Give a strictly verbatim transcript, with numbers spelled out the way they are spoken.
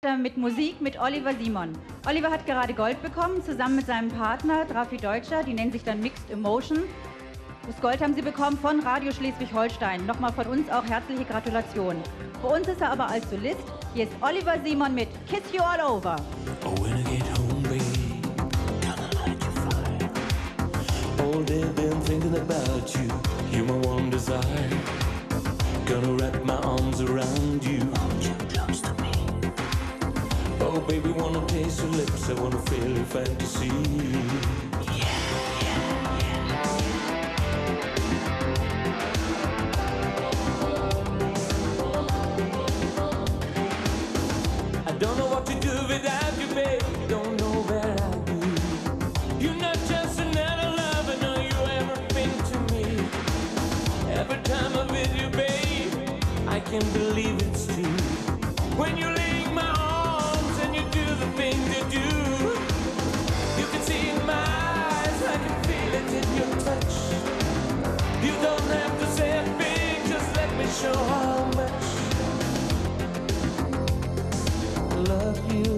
äh, mit Musik mit Oliver Simon. Oliver hat gerade Gold bekommen, zusammen mit seinem Partner Drafi Deutscher, die nennen sich dann Mixed Emotion. Das Gold haben sie bekommen von Radio Schleswig-Holstein. Nochmal von uns auch herzliche Gratulation. Für uns ist er aber als Solist. Hier ist Oliver Simon mit Kiss You All Over. Oh, when I get home, babe, gonna light your fire. All day been thinking about you, you're my one desire. Gonna wrap my arms around you, hold you close to me. Oh, baby, wanna taste your lips, I wanna feel your fantasy. Don't know what to do without you, babe. Don't know where I'd be. You're not just another lover, no, you everything to me. Every time I'm with you, babe, I can't believe it's true. When you lay in my arms and you do the things you do, you can see in my eyes, I can feel it in your touch. You don't have to say a thing, just let me show how much love you.